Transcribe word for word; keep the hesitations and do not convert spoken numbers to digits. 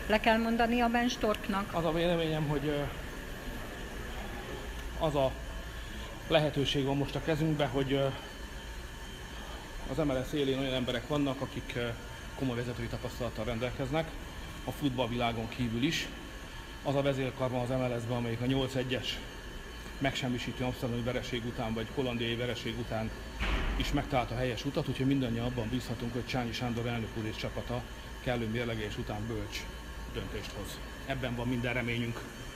le kell mondani a Benstorknak? Az a véleményem, hogy az a lehetőség van most a kezünkben, hogy az em el es élén olyan emberek vannak, akik komoly vezetői tapasztalattal rendelkeznek, a futballvilágon kívül is. Az a vezérkar van az em el es-ben, amelyik a nyolc egyes megsemmisítő amszterdami vereség után, vagy hollandiai vereség után is megtalálta a helyes utat, úgyhogy mindannyian abban bízhatunk, hogy Csányi Sándor elnök úr és csapata kellő mérlegelés után bölcs döntést hoz. Ebben van minden reményünk.